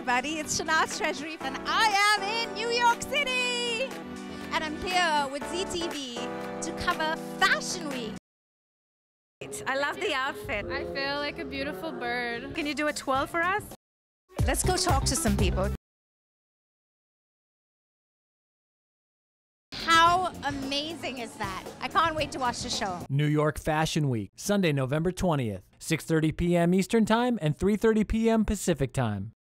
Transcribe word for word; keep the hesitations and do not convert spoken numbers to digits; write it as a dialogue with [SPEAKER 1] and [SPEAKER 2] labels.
[SPEAKER 1] everybody. It's Shana's Treasury, and I am in New York City. And I'm here with Z E T V to cover Fashion Week. I love the outfit.
[SPEAKER 2] I feel like a beautiful bird.
[SPEAKER 1] Can you do a twirl for us? Let's go talk to some people. How amazing is that? I can't wait to watch the show.
[SPEAKER 3] New York Fashion Week, Sunday, November twentieth, six thirty p m Eastern Time and three thirty p m Pacific Time.